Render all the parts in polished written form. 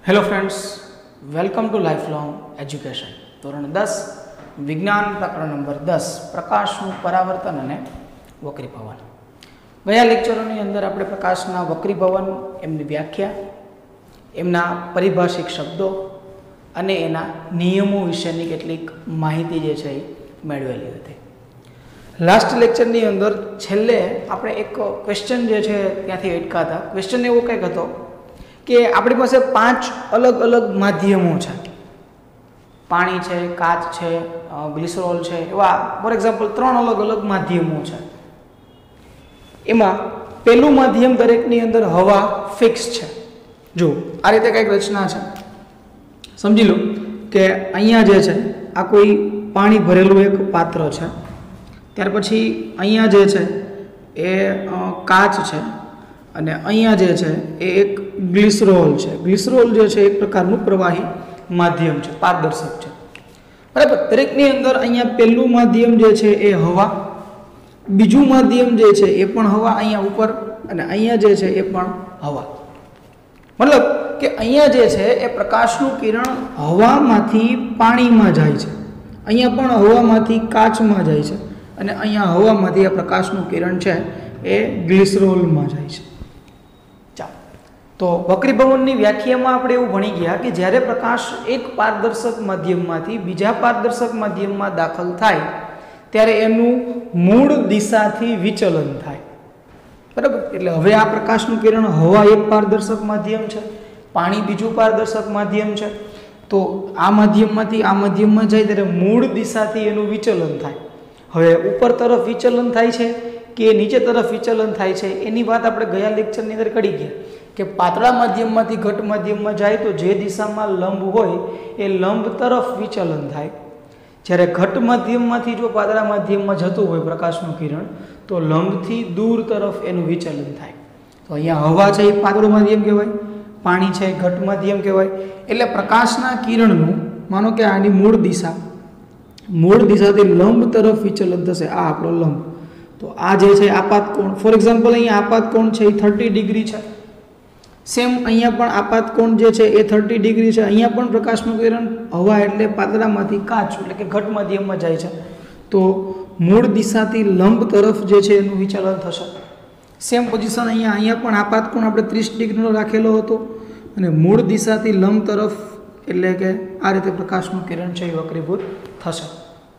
Hello friends, welcome to lifelong education. ધોરણ 10 વિજ્ઞાન પ્રકરણ નંબર 10 પ્રકાશનું પરાવર્તન અને વક્રીભવન। ગયા લેક્ચરોની અંદર આપણે પ્રકાશના વક્રીભવન, એમની વ્યાખ્યા, એમના પરિભાષિક શબ્દો અને એના નિયમો વિશેની કેટલીક માહિતી જે છે એ મેળવેલી હતી। લાસ્ટ લેક્ચરની અંદર છેલ્લે આપણે એક ક્વેશ્ચન જે છે ત્યાંથી અટકા હતા। ક્વેશ્ચન એવો કંઈક હતો કે આપણી પાસે 5 અલગ અલગ માધ્યમો છે, પાણી છે, કાચ છે, ગ્લિસરોલ છે, એવા ફોર એક્ઝામ્પલ 3 અલગ અલગ માધ્યમો છે। એમાં પહેલું માધ્યમ દરેકની અંદર હવા ફિક્સ છે। જો આ રીતે કંઈક રચના છે, સમજી લો કે અહીંયા જે છે આ કોઈ પાણી ભરેલું એક પાત્ર છે, ત્યાર પછી અહીંયા જે છે એ કાચ છે અને અહીંયા જે છે એ એક ગ્લિસરોલ છે। ગ્લિસરોલ જે છે એક પ્રકારનું પ્રવાહી માધ્યમ છે, પારદર્શક છે, બરાબર। દરેકની અંદર અહીંયા પહેલું માધ્યમ જે છે એ હવા, બીજું માધ્યમ જે છે એ પણ હવા, અહીંયા ઉપર, અને અહીંયા જે છે એ પણ હવા। મતલબ કે અહીંયા જે છે એ પ્રકાશનું કિરણ હવામાંથી પાણીમાં જાય છે, અહીંયા પણ હવામાંથી કાચમાં જાય છે, અને અહીંયા હવામાંથી આ પ્રકાશનું કિરણ છે એ ગ્લિસરોલમાં જાય છે। તો વક્રીભવનની વ્યાખ્યામાં આપણે એવું ભણી ગયા કે જ્યારે પ્રકાશ એક પારદર્શક માધ્યમમાંથી બીજા પારદર્શક માધ્યમમાં દાખલ થાય ત્યારે એનું મૂળ દિશાથી વિચલન થાય, બરાબર। એટલે હવે આ પ્રકાશનું કિરણ હવા એક પારદર્શક માધ્યમ છે, પાણી બીજું પારદર્શક માધ્યમ છે, તો આ માધ્યમમાંથી આ માધ્યમમાં જાય ત્યારે મૂળ દિશાથી એનું વિચલન થાય। હવે ઉપર તરફ વિચલન થાય છે કે નીચે તરફ વિચલન થાય છે એની વાત આપણે ગયા લેક્ચરની અંદર કરી ગયા કે પાતળા માધ્યમમાંથી ઘટ માધ્યમમાં જાય તો જે દિશામાં લંબ હોય એ લંબ તરફ વિચલન થાય, જ્યારે ઘટ માધ્યમમાંથી જો પાતળા માધ્યમમાં જતું હોય પ્રકાશનું કિરણ તો લંબથી દૂર તરફ એનું વિચલન થાય। તો અહીંયા હવા છે એ પાતળું માધ્યમ કહેવાય, પાણી છે એ ઘટ માધ્યમ કહેવાય। એટલે પ્રકાશના કિરણનું માનો કે આની મૂળ દિશાથી લંબ તરફ વિચલન થશે, આ આપણો લંબ। તો આ જે છે આપાત કોણ, ફોર એક્ઝામ્પલ અહીંયા આપાત કોણ છે એ 30 ડિગ્રી છે, સેમ અહીંયા પણ આપાત કોણ જે છે એ 30 ડિગ્રી છે। અહીંયા પણ પ્રકાશનું કિરણ હવા એટલે પાતળામાંથી કાચ એટલે કે ઘટ માધ્યમમાં જાય છે, તો મૂળ દિશાથી લંબ તરફ જે છે એનું વિચલન થશે। સેમ પોઝિશન અહીંયા પણ આપાત કોણ આપણે 30 ડિગ્રીનો રાખેલો હતો અને મૂળ દિશાથી લંબ તરફ, એટલે કે આ રીતે પ્રકાશનું કિરણ છે એ વક્રીભૂત થશે।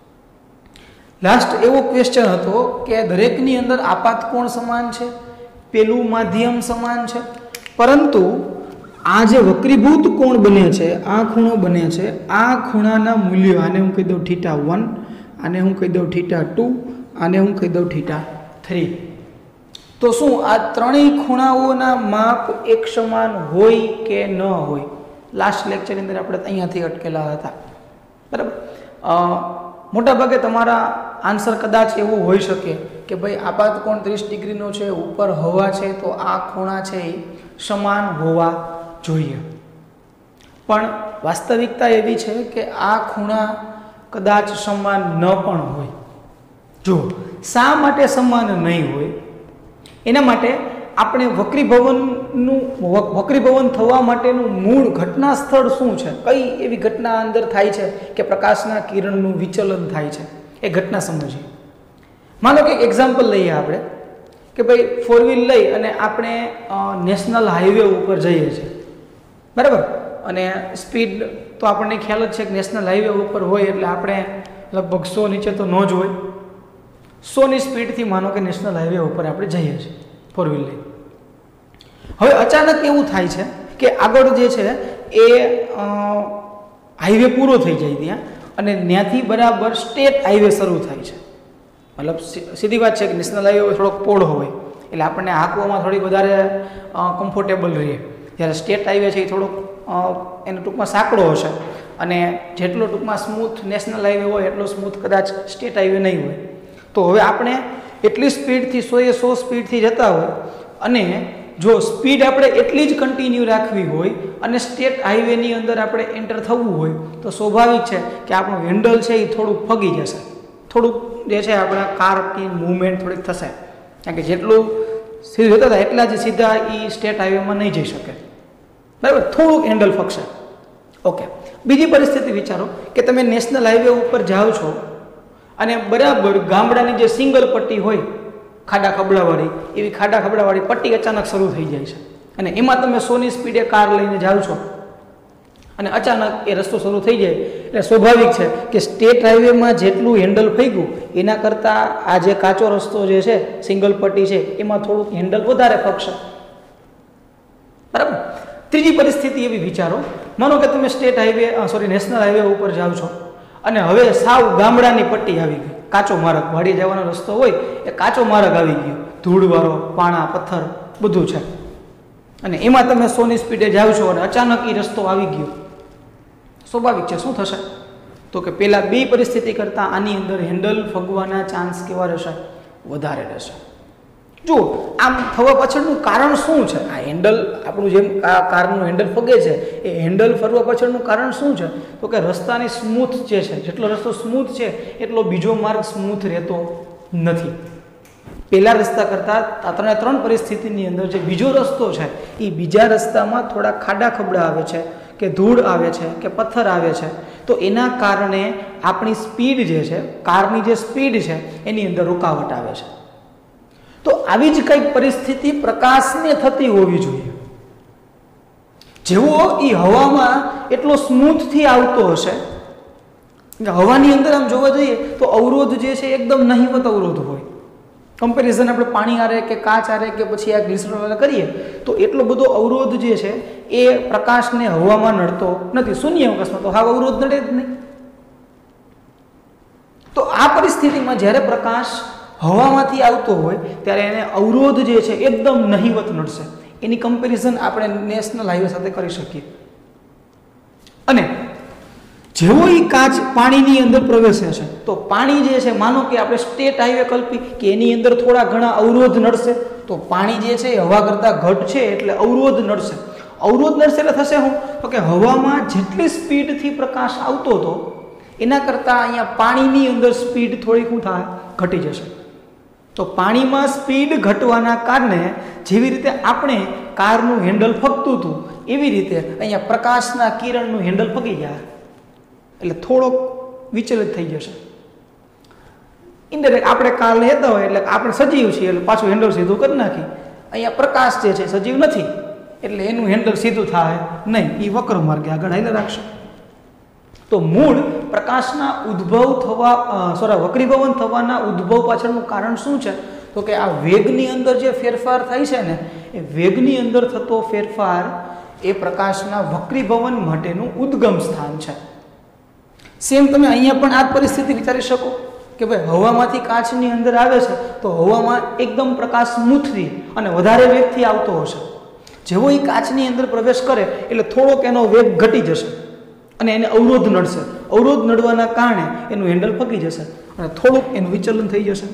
લાસ્ટ એવો ક્વેશ્ચન હતો કે દરેકની અંદર આપાત કોણ સમાન છે, પેલું માધ્યમ સમાન છે, પરંતુ આ જે વક્રીભૂત કોણ બને છે, આ ખૂણો બને છે, આ ખૂણાના મૂલ્યો, આને હું કહી દઉં θ1, આને હું કહી દઉં θ2, આને હું કહી દઉં θ3, તો શું આ ત્રણેય ખૂણાઓના માપ એક સમાન હોય કે ન હોય? લાસ્ટ લેક્ચરની અંદર આપણે અહીંયાથી અટકેલા હતા, બરાબર। મોટાભાગે તમારા આન્સર કદાચ એવું હોઈ શકે કે ભાઈ આપાત કોણ 30 ડિગ્રીનો છે, ઉપર હવા છે, તો આ ખૂણા છે એ સમાન હોવા જોઈએ, પણ વાસ્તવિકતા એવી છે કે આ ખૂણા કદાચ સમાન ન પણ હોય। જો શા માટે સમાન નહીં હોય? એના માટે આપણે વક્રીભવન થવા માટેનું મૂળ ઘટના સ્થળ શું છે, કઈ એવી ઘટના અંદર થાય છે કે પ્રકાશના કિરણનું વિચલન થાય છે, એ ઘટના સમજીએ। માનો કે એક્ઝામ્પલ લઈએ આપણે કે ભાઈ 4 વ્હીલ લઈ અને આપણે નેશનલ હાઈવે ઉપર જઈએ છીએ, બરાબર, અને સ્પીડ તો આપણને ખ્યાલ જ છે કે નેશનલ હાઈવે ઉપર હોય એટલે આપણે લગભગ 100 નીચે તો ન જ હોય, 100ની સ્પીડથી માનો કે નેશનલ હાઈવે ઉપર આપણે જઈએ છીએ 4 વ્હીલ લઈ। હવે અચાનક એવું થાય છે કે આગળ જે છે એ હાઈવે પૂરો થઈ જાય ત્યાં, અને ત્યાંથી બરાબર સ્ટેટ હાઈવે શરૂ થાય છે। મતલબ સીધી વાત છે કે નેશનલ હાઈવે થોડોક પહોળો હોય એટલે આપણને હાંકવામાં થોડી વધારે કમ્ફર્ટેબલ રહે, જ્યારે સ્ટેટ હાઈવે છે એ થોડોક એનો ટૂંકમાં સાંકડો હશે, અને જેટલો ટૂંકમાં સ્મૂથ નેશનલ હાઈવે હોય એટલો સ્મૂથ કદાચ સ્ટેટ હાઈવે નહીં હોય। તો હવે આપણે એટલી સ્પીડથી 100 સ્પીડથી જતા હોય, અને જો સ્પીડ આપણે એટલી જ કન્ટિન્યુ રાખવી હોય અને સ્ટેટ હાઈવેની અંદર આપણે એન્ટર થવું હોય તો સ્વાભાવિક છે કે આપણું હેન્ડલ છે એ થોડુંક ફગી જશે, થોડુંક જે છે આપણા કારની મૂવમેન્ટ થોડીક થશે, કારણ કે જેટલું સીધું જતા હતા એટલા જ સીધા એ સ્ટેટ હાઈવેમાં નહીં જઈ શકે। બરાબર, થોડુંક હેન્ડલ ફગશે. ઓકે, બીજી પરિસ્થિતિ વિચારો કે તમે નેશનલ હાઈવે ઉપર જાઓ છો અને બરાબર ગામડાની જે સિંગલ પટ્ટી હોય ખાડા ખબડાવાળી, એવી ખાડા ખબડાવાળી પટ્ટી અચાનક શરૂ થઈ જાય છે અને એમાં તમે 100ની સ્પીડે કાર લઈને જાઓ છો અને અચાનક એ રસ્તો શરૂ થઈ જાય એટલે સ્વાભાવિક છે કે સ્ટેટ હાઈવેમાં જેટલું હેન્ડલ ફગ્યું એના કરતાં આ જે કાચો રસ્તો જે છે સિંગલ પટ્ટી છે એમાં થોડુંક હેન્ડલ વધારે ફગશે. બરાબર. ત્રીજી પરિસ્થિતિ એવી વિચારો, માનો કે તમે સ્ટેટ હાઈવે નેશનલ હાઈવે ઉપર જાઓ છો અને હવે સાવ ગામડાની પટ્ટી આવી ગઈ, કાચો માર્ગ, વાડી જવાનો રસ્તો હોય એ કાચો માર્ગ આવી ગયો, ધૂળવાળો, પાણા, પથ્થર બધું છે અને એમાં તમે 100ની સ્પીડે જાઓ છો અને અચાનક એ રસ્તો આવી ગયો. સ્વાભાવિક છે શું થશે? તો કે પેલા બે પરિસ્થિતિ કરતાં આની અંદર હેન્ડલ ફગવાના ચાન્સ કેવા રહેશે? વધારે રહેશે. જો આમ થવા પાછળનું કારણ શું છે? આ હેન્ડલ આપણું જેમ આ કારનું હેન્ડલ ફગે છે એ હેન્ડલ ફરવા પાછળનું કારણ શું છે? તો કે રસ્તાની સ્મૂથ જે છે, જેટલો રસ્તો સ્મૂથ છે એટલો બીજો માર્ગ સ્મૂથ રહેતો નથી. પહેલા રસ્તા કરતાં ત્રણ પરિસ્થિતિની અંદર જે બીજો રસ્તો છે એ બીજા રસ્તામાં થોડા ખાડા ખબડા આવે છે કે ધૂળ આવે છે કે પથ્થર આવે છે, તો એના કારણે આપણી સ્પીડ જે છે, કારની જે સ્પીડ છે એની અંદર રૂકાવટ આવે છે. તો આવી જ કંઈક પરિસ્થિતિ પ્રકાશને થતી હોવી જોઈએ. જેવો એ હવામાં એટલો સ્મૂથથી આવતો હશે, હવાની અંદર આમ જોવા જઈએ તો અવરોધ જે છે એકદમ નહિવત અવરોધ હોય. કમ્પેરિઝન આપણે પાણી આરે કે કાચ આરે કે પછી આ ગ્લિસરોલ કરીએ તો એટલો બધો અવરોધ જે છે એ પ્રકાશને હવામાં નડતો નથી. શૂન્ય અવકાશમાં તો હાવ અવરોધ નડે જ નહીં. તો આ પરિસ્થિતિમાં જ્યારે પ્રકાશ હવામાંથી આવતો હોય ત્યારે એને અવરોધ જે છે એકદમ નહિવત નડશે. એની કમ્પેરિઝન આપણે નેશનલ હાઈવે સાથે કરી શકીએ. અને જેવો એ કાચ પાણીની અંદર પ્રવેશે છે તો પાણી જે છે, માનો કે આપણે સ્ટેટ હાઈવે કલ્પી કે એની અંદર થોડા ઘણા અવરોધ નડશે, તો પાણી જે છે એ હવા કરતાં ઘટ છે એટલે અવરોધ નડશે. અવરોધ નડશે એટલે થશે શું? તો કે હવામાં જેટલી સ્પીડથી પ્રકાશ આવતો હતો એના કરતાં અહીંયા પાણીની અંદર સ્પીડ થોડી શું થાય? ઘટી જશે. તો પાણીમાં સ્પીડ ઘટવાના કારણે જેવી રીતે આપણે કારનું હેન્ડલ ફગતું હતું એવી રીતે અહીંયા પ્રકાશના કિરણનું હેન્ડલ ફગી જાય એટલે થોડોક વિચલિત થઈ જશે. ઇનડાયરેક્ટ આપણે કાર લેતા હોય એટલે આપણે સજીવ છીએ એટલે પાછું હેન્ડલ સીધું કરી નાખી. અહીંયા પ્રકાશ જે છે સજીવ નથી એટલે એનું હેન્ડલ સીધું થાય નહીં, એ વક્ર માર્ગે આગળ હાલે રાખશે. તો મૂળ પ્રકાશના વક્રીભવન થવાના ઉદ્ભવ પાછળનું કારણ શું છે? તો કે આ વેગની અંદર જે ફેરફાર થાય છે ને એ વેગની અંદર થતો ફેરફાર એ પ્રકાશના વક્રીભવન માટેનું ઉદ્ગમ સ્થાન છે. સેમ તમે અહીંયા પણ આ પરિસ્થિતિ વિચારી શકો કે ભાઈ હવામાંથી કાચની અંદર આવે છે તો હવામાં એકદમ પ્રકાશ સ્મૂથથી અને વધારે વેગથી આવતો હશે. જેવો એ કાચની અંદર પ્રવેશ કરે એટલે થોડોક એનો વેગ ઘટી જશે અને એને અવરોધ નડશે. અવરોધ નડવાના કારણે એનું હેન્ડલ ફગી જશે અને થોડુંક એનું વિચલન થઈ જશે.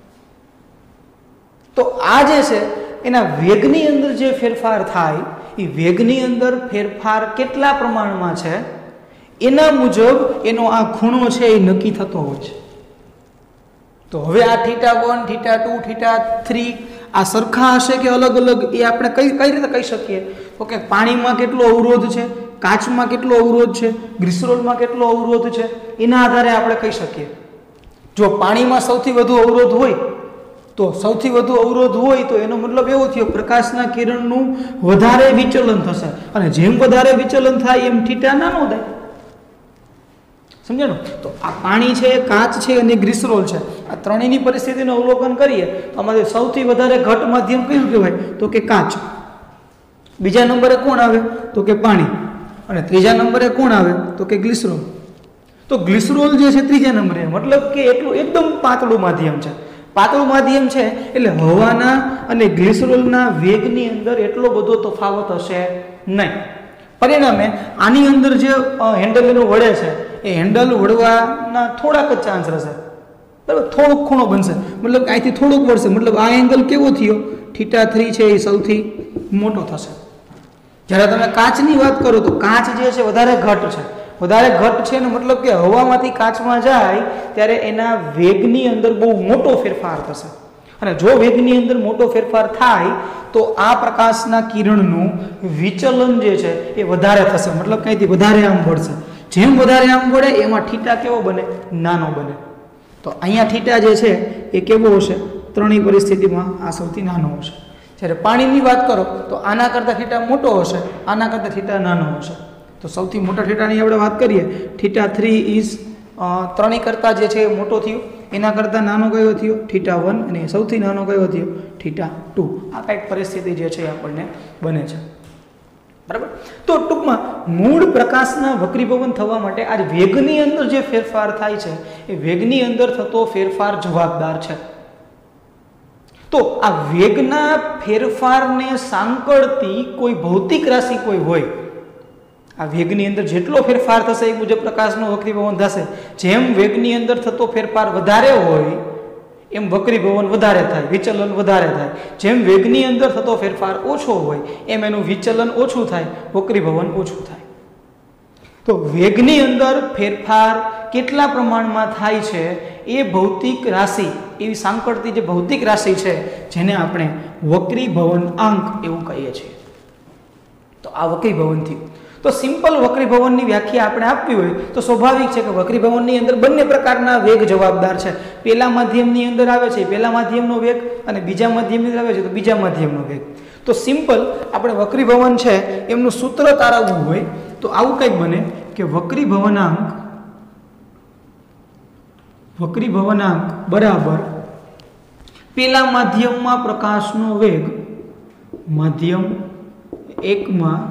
તો આ જે છે એના વેગની અંદર જે ફેરફાર થાય એ વેગની અંદર ફેરફાર કેટલા પ્રમાણમાં છે એના મુજબ એનો આ ખૂણો છે એ નક્કી થતો હોય છે. તો હવે આ θ1, θ2, θ3 આ સરખા હશે કે અલગ અલગ એ આપણે કઈ રીતે કહી શકીએ? તો કે પાણીમાં કેટલો અવરોધ છે, કાચમાં કેટલો અવરોધ છે, ગ્લિસરોલમાં કેટલો અવરોધ છે, એના આધારે આપણે કહી શકીએ. જો પાણીમાં સૌથી વધુ અવરોધ હોય તો સૌથી વધુ અવરોધ હોય તો એનો મતલબ એવો થયો પ્રકાશના કિરણનું વધારે વિચલન થશે અને જેમ વધારે વિચલન થાય એમ θ નાનો થાય. સમજાણું? તો આ પાણી છે, કાચ છે અને ગ્લિસરોલ છે, આ ત્રણેયની પરિસ્થિતિનું અવલોકન કરીએ તો અમારે સૌથી વધારે ઘટ માધ્યમ કયું કહેવાય? તો કે કાચ. બીજા નંબરે કોણ આવે? તો કે પાણી. અને ત્રીજા નંબરે કોણ આવે? તો કે ગ્લિસરોલ. તો ગ્લિસરોલ જે છે ત્રીજા નંબરે, મતલબ કે એટલું એકદમ પાતળું માધ્યમ છે. પાતળું માધ્યમ છે એટલે હવાના અને ગ્લિસરોલના વેગની અંદર એટલો બધો તફાવત હશે નહીં. પરિણામે આની અંદર જે હેન્ડલ એનું વળે છે એ હેન્ડલ વળવાના થોડાક જ ચાન્સ રહેશે. બરાબર, થોડોક ખૂણો બનશે, મતલબ કે અહીંથી થોડુંક વળશે, મતલબ આ એંગલ કેવો થયો? θ3 છે એ સૌથી મોટો થશે. જ્યારે તમે કાચની વાત કરો તો કાચ જે છે વધારે ઘટ છે. વધારે ઘટ છે ને મતલબ કે હવામાંથી કાચમાં જાય ત્યારે એના વેગની અંદર બહુ મોટો ફેરફાર થશે અને જો વેગની અંદર મોટો ફેરફાર થાય તો આ પ્રકાશના કિરણનું વિચલન જે છે એ વધારે થશે, મતલબ કંઈથી વધારે આમ વળશે. જેમ વધારે આમ વળે એમાં થીટા કેવો બને? નાનો બને. તો અહીંયા થીટા જે છે એ કેવો હશે? ત્રણેય પરિસ્થિતિમાં આ સૌથી નાનો હશે. જ્યારે પાણીની વાત કરો તો આના કરતાં થીટા મોટો હશે, આના કરતાં થીટા નાનો હશે. તો સૌથી મોટા થીટાની આપણે વાત કરીએ, થીટા 3 ઇઝ ત્રણેય કરતાં જે છે એ મોટો થયો. એના કરતાં નાનો કયો થયો? થીટા 1. અને સૌથી નાનો કયો થયો? થીટા 2. આ કંઈક પરિસ્થિતિ જે છે એ આપણને બને છે. બરાબર. તો ટૂંકમાં મૂળ પ્રકાશના વક્રીભવન થવા માટે આ વેગની અંદર જે ફેરફાર થાય છે એ વેગની અંદર થતો ફેરફાર જવાબદાર છે. તો આ વેગના ફેરફારને સાંકળતી કોઈ ભૌતિક રાશિ કોઈ હોય, આ વેગની અંદર જેટલો ફેરફાર થશે એ મુજબ પ્રકાશનું વક્રીભવન થશે. જેમ વેગની અંદર થતો ફેરફાર વધારે હોય એમ વક્રીભવન વધારે થાય, વિચલન વધારે થાય. જેમ વેગની અંદર થતો ફેરફાર ઓછો હોય એમ એનું વિચલન ઓછું થાય, વક્રીભવન ઓછું થાય. તો વેગની અંદર ફેરફાર કેટલા પ્રમાણમાં થાય છે એ ભૌતિક રાશિ, એવી સાંકળતી જે ભૌતિક રાશિ છે જેને આપણે વક્રીભવન આંક એવું કહીએ છીએ. તો આ વક્રીભવન થયું. તો સિમ્પલ વક્રીભવનની વ્યાખ્યા આપણે આપવી હોય તો સ્વાભાવિક છે કે વક્રીભવનની અંદર બંને પ્રકારના વેગ જવાબદાર છે. પહેલા માધ્યમની અંદર આવે છે પહેલા માધ્યમનો વેગ, અને બીજા માધ્યમની અંદર આવે છે તો બીજા માધ્યમનો વેગ. તો સિમ્પલ આપણે વક્રીભવન છે એમનું સૂત્ર તારવવું હોય તો આવું કંઈક બને કે વક્રીભવનાંક બરાબર પહેલા માધ્યમમાં પ્રકાશનો વેગ માધ્યમ 1 માં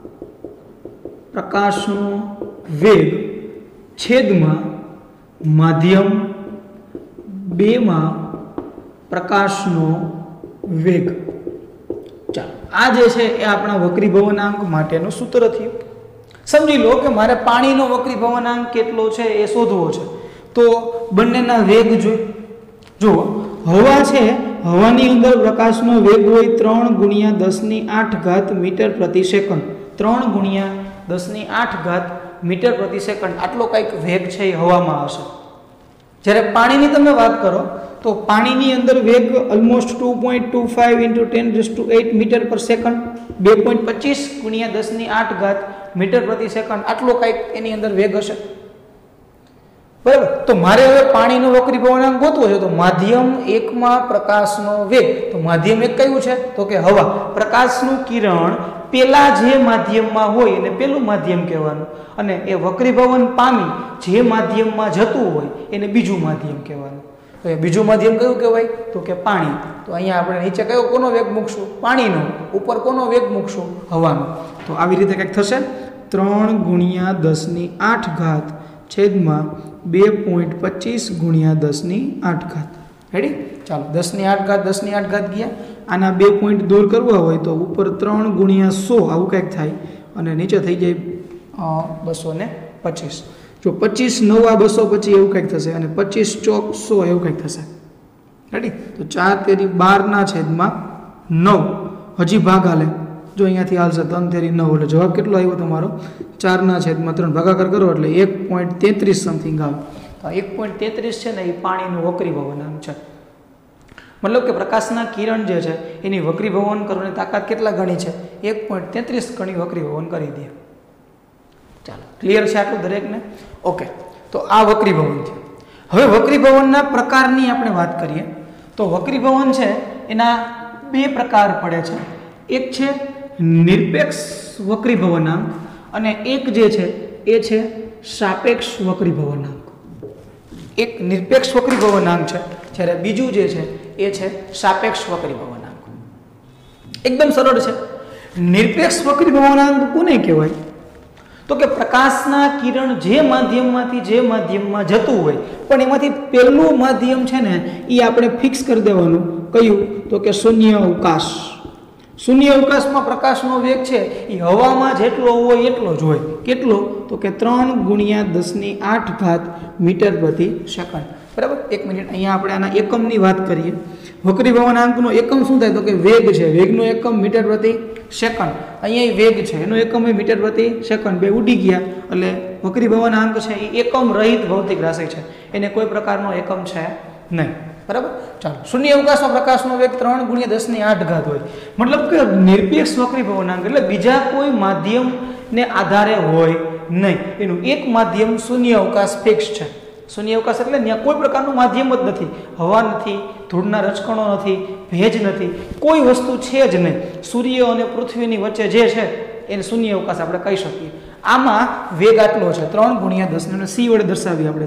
પ્રકાશનો વેગ છેદમાં માધ્યમ 2 માં પ્રકાશનો વેગ. ચાલો, આ જે છે એ આપણા વક્રીભવનાંક માટેનું સૂત્ર થયું. સમજી લો કે મારે પાણીનો વક્રીભવનાંક કેટલો છે એ શોધવો છે, તો બંનેના વેગ જુઓ. હવા છે, હવાની અંદર પ્રકાશનો વેગ હોય 3 × 10⁸ મીટર પ્રતિ સેકન્ડ. 3 × 10⁸ મીટર પ્રતિ સેકન્ડ આટલો કંઈક વેગ છે એ હવામાં હશે. જ્યારે પાણીની તમે વાત કરો તો પાણીની અંદર વેગ almost 2.25 × 10⁸ metre per second, 2.25 × 10⁸ metre પ્રતિ સેકન્ડ આટલો કંઈક એની અંદર વેગ હશે. બરાબર. તો મારે હવે પાણીનો વક્રીભવનાંક ગોતવો છે તો માધ્યમ 1 માં પ્રકાશનો વેગ, તો માધ્યમ 1 કયું છે તો કે હવા. પ્રકાશનું કિરણ પેલા જે માધ્યમમાં હોય એને પેલું માધ્યમ કહેવાનું, અને એ વક્રીભવન પામી જે માધ્યમમાં જતું હોય એને બીજું માધ્યમ કહેવાનું. તો એ બીજું માધ્યમ કયું કહેવાય તો કે પાણી. તો અહીંયા આપણે નીચે કયો કોનો વેગ મૂકશું? પાણીનો. ઉપર કોનો વેગ મૂકશું? હવાનો. તો આવી રીતે કંઈક થશે 3 × 10⁸ છેદમાં 2.25 × 10⁸. રેડી? ચાલો, 10⁸ ગયા. આના 2 પોઈન્ટ દૂર કરવા હોય તો ઉપર 3 × 100 આવું કંઈક થાય, અને નીચે થઈ જાય 225. જો 25 × 9 = 225 એવું કંઈક થશે, અને 25 × 4 = 100 એવું કંઈક થશે. રેડી? તો 4 × 12/9. હજી ભાગ હાલે. જો અહીંયાથી હાલશે 3 × 9 એટલે જવાબ કેટલો આવ્યો તમારો? 4/3 ભાગાકાર કરો એટલે 1.33 સમથિંગ આવે. તો 1.33 છે ને એ પાણીનું વક્રીભવનાંક છે. મતલબ કે પ્રકાશના કિરણ જે છે એની વક્રીભવન કરવાની તાકાત કેટલા ગણી છે? 1.33 ગણી વક્રીભવન કરી દે. ચાલો, ક્લિયર છે આટલું દરેકને? ઓકે. તો આ વક્રીભવન છે. હવે વક્રીભવનના પ્રકારની આપણે વાત કરીએ તો વક્રીભવન છે એના 2 પ્રકાર પડે છે. એક છે નિરપેક્ષ વક્રીભવનાંક અને એક જે છે એ છે સાપેક્ષ વક્રીભવનાંક. એક નિરપેક્ષ વક્રીભવનાંક છે, જ્યારે બીજું જે છે એ છે સાપેક્ષ વક્રીભવનાંક. એકદમ સરળ છે. નિરપેક્ષ વક્રીભવનાંક કોને કહેવાય તો કે પ્રકાશના કિરણ જે માધ્યમમાંથી જે માધ્યમમાં જતું હોય પણ એમાંથી પહેલું માધ્યમ છે ને એ આપણે ફિક્સ કરી દેવાનું. કયું તો કે શૂન્ય અવકાશ. શૂન્ય અવકાશમાં પ્રકાશનો વેગ છે એ હવામાં જેટલો હોય એટલો જ હોય. કેટલો તો કે 3 × 10⁸ મીટર પ્રતિ સેકન્ડ. બરાબર? 1 મિનિટ, અહીંયા આપણે આના એકમની વાત કરીએ. વક્રીભવનાંકનો એકમ શું થાય તો કે વેગ છે. વેગનો એકમ મીટર પ્રતિ સેકન્ડ. અહીંયા વેગ છે એનો એકમ એ મીટર પ્રતિ સેકન્ડ. બે ઉડી ગયા એટલે વક્રીભવનાંક છે એ એકમ રહિત ભૌતિક રાશિ છે, એને કોઈ પ્રકારનો એકમ છે નહીં. બરાબર. ચાલો, શૂન્ય અવકાશમાં પ્રકાશનો વેગ 3 × 10⁸ હોય. મતલબ કે નિરપેક્ષ વક્રીભવનાંક એટલે બીજા કોઈ માધ્યમને આધારે હોય નહીં. એનું એક માધ્યમ શૂન્ય અવકાશ ફિક્સ છે. શૂન્ય અવકાશ એટલે ત્યાં કોઈ પ્રકારનું માધ્યમ જ નથી. હવા નથી, ધૂળના રજકણો નથી, ભેજ નથી, કોઈ વસ્તુ છે જ નહીં. સૂર્ય અને પૃથ્વીની વચ્ચે જે છે એને શૂન્ય અવકાશ આપણે કહી શકીએ. આમાં વેગ આટલો છે 3 × 10 અને c વડે દર્શાવીએ આપણે.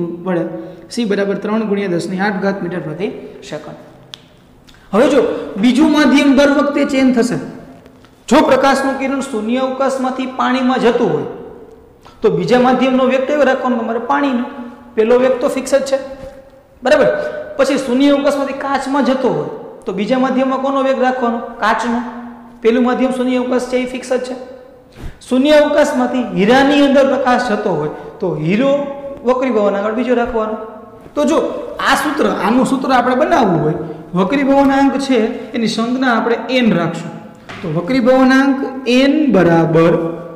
c બરાબર 3 × 10⁸ મીટર પ્રતિ સેકન્ડ. હવે જો બીજું માધ્યમ દર વખતે ચેન્જ થશે. જો પ્રકાશનું કિરણ શૂન્ય અવકાશમાંથી પાણીમાં જતું હોય તો બીજા માધ્યમનો વેગ કયો રાખવાનો? તમારે પાણીનો. પહેલો વેગ તો ફિક્સ જ છે, બરાબર. પછી શૂન્ય અવકાશમાંથી કાચમાં જતો હોય તો બીજા માધ્યમમાં કોનો વેગ રાખવાનો? કાચનો. પેલું માધ્યમ શૂન્ય અવકાશ છે એ ફિક્સ જ છે. શૂન્ય અવકાશમાંથી હીરાની અંદર પ્રકાશ જતો હોય તો હીરો વક્રીભવનાંક આગળ બીજો રાખવાનો. તો જો આ સૂત્ર, આનું સૂત્ર આપણે બનાવવું હોય, વક્રીભવનાંક છે એની સંજ્ઞા આપણે n રાખશું. તો વક્રીભવનાંક n બરાબર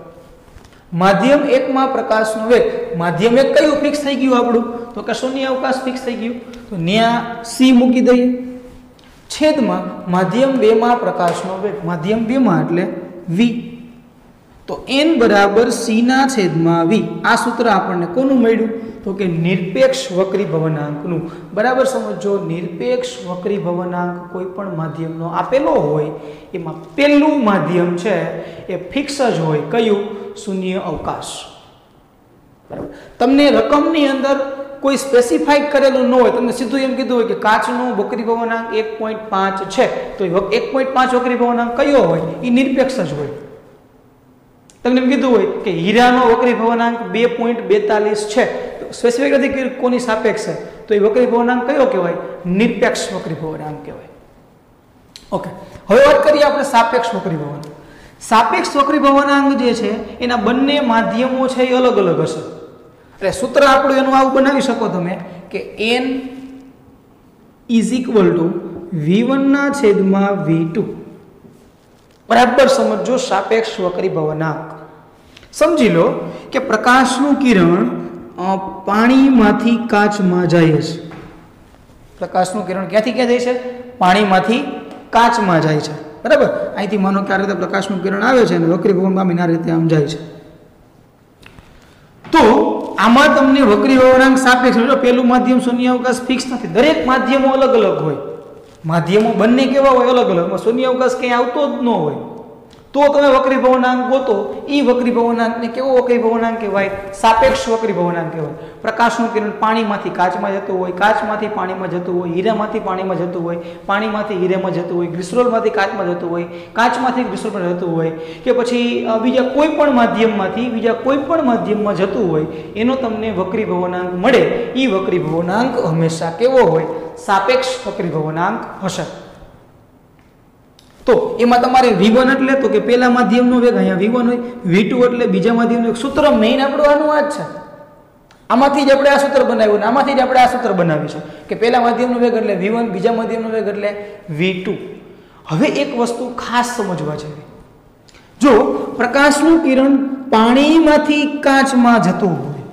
માધ્યમ 1 માં પ્રકાશનો વેગ. માધ્યમ 1 કયું ફિક્સ થઈ ગયું આપણું? તો કે શૂન્ય અવકાશ ફિક્સ થઈ ગયું. તો ત્યાં c મૂકી દઈએ. છેદમાં માધ્યમ 2 માં પ્રકાશનો વેગ. માધ્યમ 2 માં એટલે v. તો n બરાબર c/v. આ સૂત્ર આપણને કોનું મળ્યું? તો કે નિરપેક્ષ વક્રીભવનાંકનું. બરાબર સમજો, નિરપેક્ષ વક્રીભવનાંક કોઈ પણ માધ્યમનો આપેલો હોય એમાં પહેલું માધ્યમ છે એ ફિક્સ જ હોય. કયું? શૂન્ય અવકાશ. બરાબર. તમને રકમની અંદર કોઈ સ્પેસિફાઈ કરેલું ન હોય, તમને સીધું એમ કીધું હોય કે કાચનો વક્રીભવનાંક 1.5 છે તો 1.5 વક્રીભવનાંક કયો હોય? એ નિરપેક્ષ જ હોય. તમને એમ કીધું હોય કે હીરાનો વક્રીભવનાંક 2.42 છે તો સ્પેસિફિક નથી કે કોની સાપેક્ષ છે, તો એ વક્રીભવનાંક કયો કહેવાય? નિરપેક્ષ વક્રીભવનાંક કહેવાય. ઓકે, હવે વાત કરીએ આપણે સાપેક્ષ વક્રીભવનાંક. સાપેક્ષ વક્રીભવનાંક જે છે એના બંને માધ્યમો છે એ અલગ અલગ હશે. એટલે સૂત્ર આપણું એનું આવું બનાવી શકો તમે કે n = v1/v2. બરાબર સમજો સાપેક્ષ વક્રીભવનાંક. સમજી લો કે પ્રકાશનું કિરણ પાણીમાંથી કાચમાં જાય છે. પ્રકાશનું કિરણ ક્યાંથી ક્યાં જાય છે? પાણીમાંથી કાચમાં જાય છે. બરાબર. અહીંથી માનો કે આ રીતે પ્રકાશનું કિરણ આવે છે અને વક્રીભવન પામીને આ રીતે આમ જાય છે. તો આમાં તમને વક્રીભવનાંક સાપેક્ષ, પેલું માધ્યમ શૂન્ય અવકાશ ફિક્સ નથી. દરેક માધ્યમો અલગ અલગ હોય. માધ્યમો બંને કેવા હોય? અલગ અલગ. શૂન્ય અવકાશ ક્યાંય આવતો જ ન હોય તો તમે વક્રીભવનાંક ગોતો. એ વક્રીભવનાંકને કેવો વક્રીભવનાંક કહેવાય? સાપેક્ષ વક્રીભવનાંક કહેવાય. પ્રકાશનું કિરણ પાણીમાંથી કાચમાં જતું હોય, કાચમાંથી પાણીમાં જતું હોય, હીરામાંથી પાણીમાં જતું હોય, પાણીમાંથી હીરામાં જતું હોય, ગ્લિસરોલમાંથી કાચમાં જતું હોય, કાચમાંથી ગ્લિસરોલમાં જતું હોય, કે પછી બીજા કોઈ પણ માધ્યમમાંથી બીજા કોઈ પણ માધ્યમમાં જતું હોય, એનો તમને વક્રીભવનાંક મળે. એ વક્રીભવનાંક હંમેશા કેવો હોય? સાપેક્ષ વક્રીભવનાંક હશે. તો એમાં તમારે v1 એટલે તો કે પહેલા માધ્યમનો વેગ અહીંયા v1 હોય, v2 એટલે બીજા માધ્યમનો વેગ. સૂત્ર મેઇન આપણું આનું આ જ છે. આમાંથી જ આપણે આ સૂત્ર બનાવ્યું ને આમાંથી જ આપણે આ સૂત્ર બનાવ્યું છે કે પહેલા માધ્યમનો વેગ એટલે v1, બીજા માધ્યમનો વેગ એટલે v2. હવે એક વસ્તુ ખાસ સમજવા જેવી, જો પ્રકાશનું કિરણ પાણીમાંથી કાચમાં જતું હોય,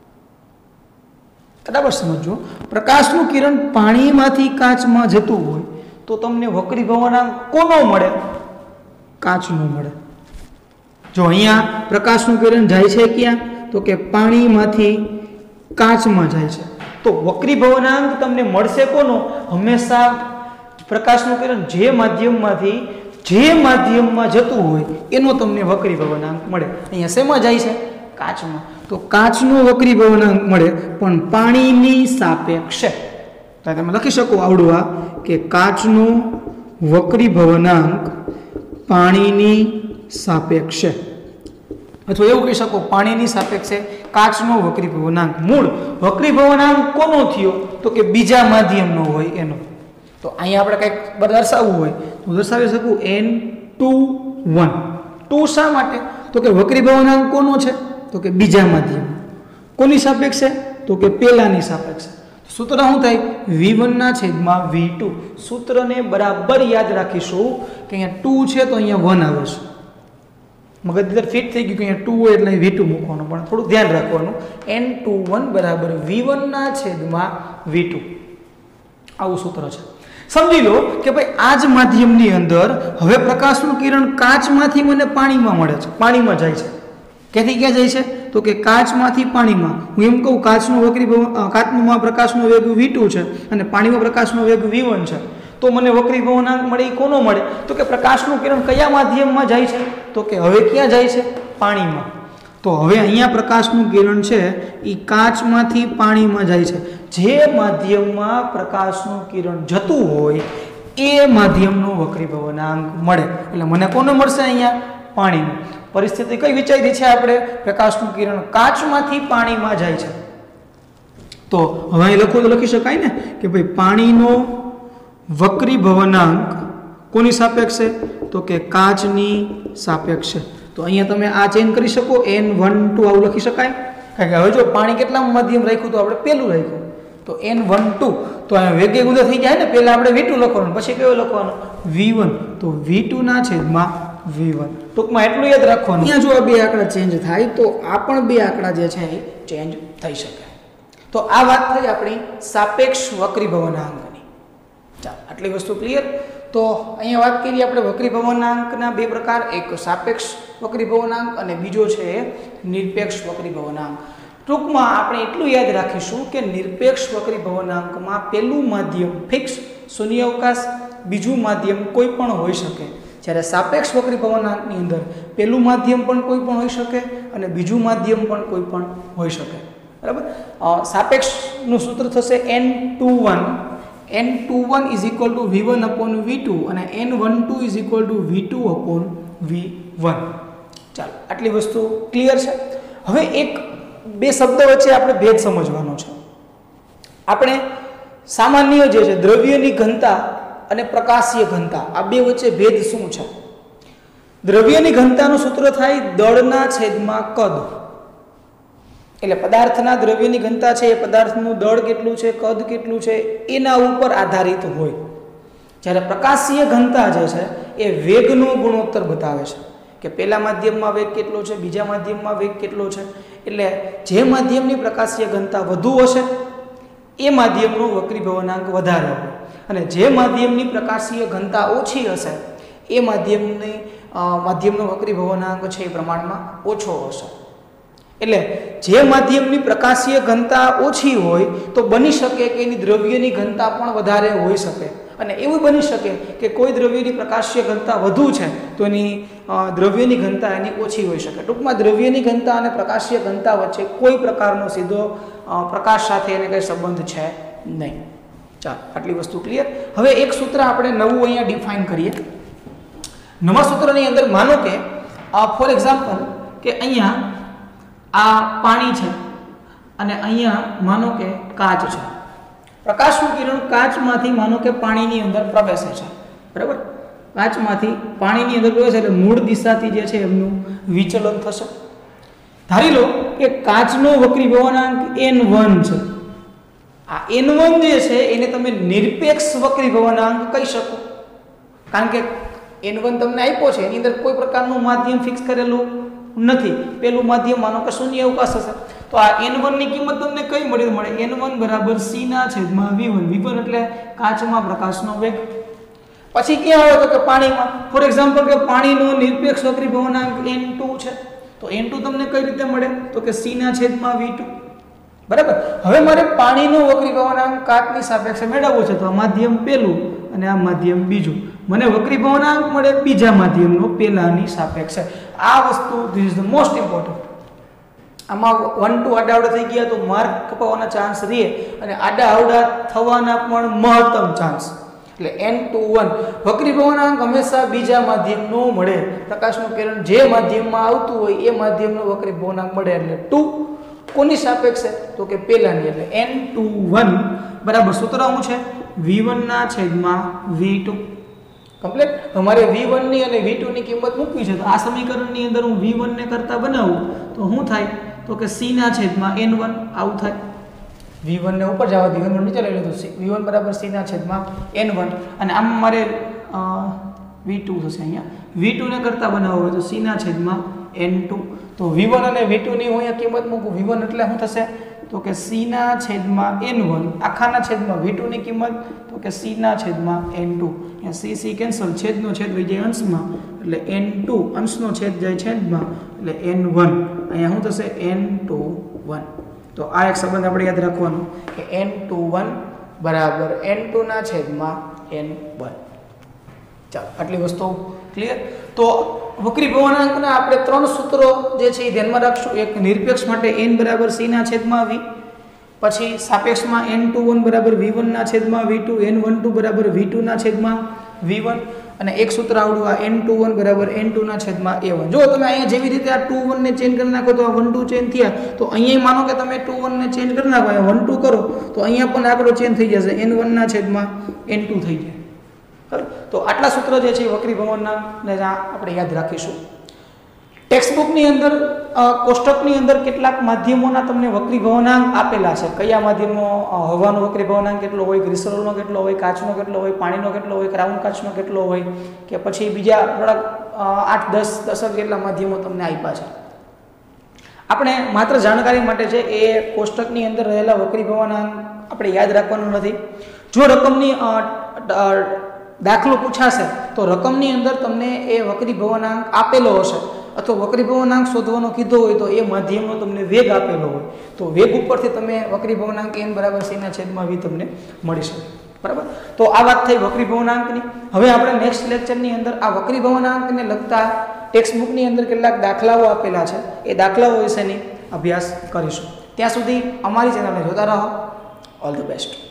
બરાબર સમજો, પ્રકાશનું કિરણ પાણીમાંથી કાચમાં જતું હોય તો તમને વક્રીભવનાંક કોનો મળે? કાચનો મળે. જો અહીંયા પ્રકાશનું કિરણ જાય છે ક્યાં? તો કે પાણીમાંથી કાચમાં જાય છે તો વક્રીભવનાંક તમને મળશે કોનો? હંમેશા પ્રકાશનું કિરણ જે માધ્યમમાં જતું હોય એનો તમને વક્રીભવનાંક મળે. અહીંયા શેમાં જાય છે? કાચમાં. તો કાચનો વક્રીભવનાંક મળે પણ પાણીની સાપેક્ષે. તો તમે લખી શકો આવડવા કે કાચનો વક્રીભવનાંક પાણીની સાપેક્ષે, અથવા એવું કહી શકો પાણીની સાપેક્ષે કાચનો વક્રીભવનાંક. મૂળ વક્રીભવનાંક કોનો થયો? તો કે બીજા માધ્યમનો હોય એનો. તો અહીંયા આપણે કંઈક દર્શાવવું હોય તો દર્શાવી શકું n2 1. 2 શા માટે? તો કે વક્રીભવનાંક કોનો છે? તો કે બીજા માધ્યમ. કોની સાપેક્ષે? તો કે પહેલાની સાપેક્ષે. સૂત્ર શું થાય? v1/v2. સૂત્રને બરાબર યાદ રાખીશું કે અહીંયા 2 છે તો અહીંયા 1 આવે છે. મગજ અંદર ફિટ થઈ ગયું કે અહીંયા 2 હોય એટલે v2 મૂકવાનું, પણ થોડું ધ્યાન રાખવાનું. n21 = v1/v2. આવું સૂત્ર છે. સમજી લો કે ભાઈ આ જ માધ્યમની અંદર હવે પ્રકાશનું કિરણ કાચમાંથી મને પાણીમાં મળે છે, પાણીમાં જાય છે. ક્યાંથી ક્યાં જાય છે? તો કે કાચમાંથી પાણીમાં. હું એમ કહું કાચમાં પ્રકાશનો વેગ v2 છે અને પાણીમાં પ્રકાશનો વેગ v1 છે, તો મને વક્રીભવનાંક મળે એ કોનો મળે? તો કે પ્રકાશનું કિરણ કયા માધ્યમમાં જાય છે? તો કે હવે ક્યાં જાય છે? પાણીમાં. તો હવે અહીંયા પ્રકાશનું કિરણ છે એ કાચમાંથી પાણીમાં જાય છે. જે માધ્યમમાં પ્રકાશનું કિરણ જતું હોય એ માધ્યમનો વક્રીભવનાંક મળે. એટલે મને કોને મળશે? અહીંયા પાણીનું. પરિસ્થિતિ કઈ વિચારી છે આપણે? પ્રકાશનું કિરણ કાચમાંથી પાણીમાં જાય છે. તો હવે અહીં લખી શકાય ને કે ભાઈ પાણીનો વક્રીભવનાંક કોની સાપેક્ષે? તો કે કાચની સાપેક્ષે. તો અહીંયા તમે આ ચેન્જ કરી શકો, n12 આવું લખી શકાય. કારણ કે હવે જો પાણી કેટલા માધ્યમ રાખ્યું? તો આપણે પહેલું રાખ્યું, તો n12. તો અહીંયા વેગે ગુદા થઈ જાય ને, પહેલા આપણે v2 લખવાનું, પછી કયો લખવાનો? v1. તો v2 ના છેદમાં v1. ટૂંકમાં એટલું યાદ રાખવાનું. અહીંયા જો આ બે આંકડા ચેન્જ થાય તો આ પણ બે આંકડા જે છે એ ચેન્જ થઈ શકે. તો આ વાત થઈ આપણી સાપેક્ષ વક્રીભવનાંકની. ચાલો, આટલી વસ્તુ ક્લિયર. તો અહીંયા વાત કરીએ આપણે વક્રીભવનાંકના બે પ્રકાર, એક સાપેક્ષ વક્રીભવનાંક અને બીજો છે નિરપેક્ષ વક્રીભવનાંક. ટૂંકમાં આપણે એટલું યાદ રાખીશું કે નિરપેક્ષ વક્રીભવનાંકમાં પહેલું માધ્યમ ફિક્સ શૂન્યાવકાશ, બીજું માધ્યમ કોઈ પણ હોઈ શકે. જ્યારે સાપેક્ષ વક્રીભવનાંકની અંદર પહેલું માધ્યમ પણ કોઈ પણ હોઈ શકે અને બીજું માધ્યમ પણ કોઈ પણ હોઈ શકે. બરાબર. સાપેક્ષનું સૂત્ર થશે n21. n21 is equal to v1 upon v2 અને n12 is equal to v2 upon v1. ચાલો, આટલી વસ્તુ ક્લિયર છે. હવે બે શબ્દ વચ્ચે આપણે ભેદ સમજવાનો છે. આપણે સામાન્ય જે છે દ્રવ્યની ઘનતા અને પ્રકાશીય ઘનતા, આ બે વચ્ચે ભેદ શું છે? દ્રવ્યની ઘનતાનું સૂત્ર થાય દળના છેદમાં કદ. એટલે પદાર્થના દ્રવ્યની ઘનતા છે એ પદાર્થનું દળ કેટલું છે, કદ કેટલું છે એના ઉપર આધારિત હોય. જ્યારે પ્રકાશીય ઘનતા જે છે એ વેગનો ગુણોત્તર બતાવે છે કે પહેલા માધ્યમમાં વેગ કેટલો છે, બીજા માધ્યમમાં વેગ કેટલો છે. એટલે જે માધ્યમની પ્રકાશીય ઘનતા વધુ હશે એ માધ્યમનો વક્રીભવનાંક વધારે હોય અને જે માધ્યમની પ્રકાશીય ઘનતા ઓછી હશે એ માધ્યમનો વક્રીભવનાંક છે એ પ્રમાણમાં ઓછો હશે. એટલે જે માધ્યમની પ્રકાશીય ઘનતા ઓછી હોય તો બની શકે કે એની દ્રવ્યની ઘનતા પણ વધારે હોઈ શકે, અને એવું બની શકે કે કોઈ દ્રવ્યની પ્રકાશીય ઘનતા વધુ છે તો એની દ્રવ્યની ઘનતા એની ઓછી હોઈ શકે. ટૂંકમાં દ્રવ્યની ઘનતા અને પ્રકાશીય ઘનતા વચ્ચે કોઈ પ્રકારનો સીધો પ્રકાશ સાથે એને કંઈ સંબંધ છે નહીં. ચાલો, આટલી વસ્તુ ક્લિયર. હવે એક સૂત્ર આપણે નવું અહીંયા ડિફાઇન કરીએ. નવા સૂત્રની અંદર માનો કે ફોર એક્ઝામ્પલ કે અહીંયા આ પાણી છે અને અહીંયા માનો કે કાચ છે. પ્રકાશનું કિરણ કાચમાંથી માનો કે પાણીની અંદર પ્રવેશે છે. બરાબર. કાચમાંથી પાણીની અંદર પ્રવેશે એટલે મૂળ દિશાથી જે છે એમનું વિચલન થશે. ધારી લો કે કાચનો વક્રીભવનાંક n1 છે. આ n1 જે છે એને તમે નિરપેક્ષ વક્રીભવનાંક કહી શકો, કારણ કે n1 તમને આપ્યો છે એની અંદર કોઈ પ્રકારનું માધ્યમ ફિક્સ કરેલું નથી. પેલું માધ્યમ માનો કે શૂન્ય અવકાશ હશે. તો આ n1 ની કિંમત તમને કઈ મળે? n1 બરાબર c ના છેદમાં v1. v1 એટલે કાચમાં પ્રકાશનો વેગ. પછી ક્યાં આવે? તો કે પાણીમાં. ફોર એક્ઝામ્પલ કે પાણીનો નિરપેક્ષ વક્રીભવનાંક n2 છે. તો n2 તમને કઈ રીતે મળે? તો કે c ના છેદમાં v2. બરાબર. હવે મારે પાણીનો વક્રીભવનાંક કાચની સાપેક્ષે મેળવવો છે. તો આ માધ્યમ પહેલું અને આ માધ્યમ બીજું. મને વક્રીભવનાંક મળે બીજા માધ્યમનો પહેલાની સાપેક્ષે. આ વસ્તુ this is the most important. આમાં 1 2 આડા અવડા થઈ ગયા તો માર્ક કપાવવાના ચાન્સ રહે અને આડા અવડા થવાના પણ મહત્તમ ચાન્સ. એટલે n21 વક્રીભવનાંક હંમેશા બીજા માધ્યમનો મળે. પ્રકાશનું કિરણ જે માધ્યમમાં આવતું હોય એ માધ્યમનો વક્રીભવનાંક મળે. એટલે 2 કોની સાપેક્ષે? તો કે પહેલાની. એટલે n21 બરાબર સૂત્ર શું છે? v1 ના છેદમાં v2. કમ્પ્લીટ. અમારે v1 ની અને v2 ની કિંમત મૂકવી છે. તો આ સમીકરણની અંદર હું v1 ને કરતા બનાવું તો શું થાય? તો કે c ના છેદમાં n1 આવું થાય. v1 ને ઉપર જવા દીધું, v1 નીચે લઈ લીધું. v1 બરાબર c ના છેદમાં n1 અને આમ મારે v2 થશે. અહીંયા v2 ને કરતા બનાવવું હોય તો c ના છેદમાં n2. તો v1 અને v2 ની હું અહીંયા કિંમત મૂકું. v1 એટલે શું થશે? તો કે c/n1 આખાના છેદમાં v2 ની કિંમત તો કે c/n2 અહીંયા c કેન્સલ છેદનો છેદ વઈ જાય અંશમાં એટલે n2 અંશનો છેદ જાય છેદમાં એટલે n1 અહીંયા શું થશે n21 તો આ એક સંબંધ આપણે યાદ રાખવાનો કે n21 બરાબર n2/n1 ચાલો આટલી વસ્તુ ક્લિયર તો વક્રી ભવનાંકના આપણે ત્રણ સૂત્રો જે છે એ ધ્યાનમાં રાખશું એક નિરપેક્ષ માટે n બરાબર c/v પછી સાપેક્ષમાં n21 બરાબર v1/v2 n12 બરાબર v2/v1 અને એક સૂત્ર આવડું આ n21 બરાબર n2/a1 જો તમે અહીંયા જેવી રીતે આ 21 ને ચેન્જ કરી નાખો તો આ 12 ચેન્જ થયા તો અહીંયા માનો કે તમે 21 ને ચેન્જ કરી નાખો અહીંયા 12 કરો તો અહીંયા પણ આંકડો ચેન્જ થઈ જશે n1/n2 થઈ જાય તો આટલા સૂત્રો જે છે વક્રી ભવનાંકને આપણે યાદ રાખીશું ટેક્સ્ટબુકની અંદર કોષ્ટકની અંદર કેટલાક માધ્યમોના તમને વક્રી ભવનાંક આપેલા છે કયા માધ્યમો હવાનો વક્રી ભવનાંક કેટલો હોય ગ્લિસરોલનો કેટલો હોય કાચનો કેટલો હોય પાણીનો કેટલો હોય ક્રાઉન કાચનો કેટલો હોય કે પછી બીજા થોડાક 8-10 જેટલા માધ્યમો તમને આપ્યા છે આપણે માત્ર જાણકારી માટે છે એ કોષ્ટકની અંદર રહેલા વક્રી ભવનાંક આપણે યાદ રાખવાનું નથી જો રકમની દાખલો પૂછાશે તો રકમની અંદર તમને એ વક્રી ભવનાંક આપેલો હશે અથવા વક્રી ભવનાંક શોધવાનો કીધો હોય તો એ માધ્યમનો તમને વેગ આપેલો હોય તો વેગ ઉપરથી તમે વક્રી ભવનાંક n બરાબર c/v તમને મળી શકે બરાબર તો આ વાત થઈ વક્રી ભવનાંકની હવે આપણે નેક્સ્ટ લેક્ચરની અંદર આ વક્રી ભવનાંકને લગતા ટેક્સ્ટબુકની અંદર કેટલાક દાખલાઓ આપેલા છે એ દાખલાઓ વિશેની અભ્યાસ કરીશું ત્યાં સુધી અમારી ચેનલને જોતા રહો ઓલ ધ બેસ્ટ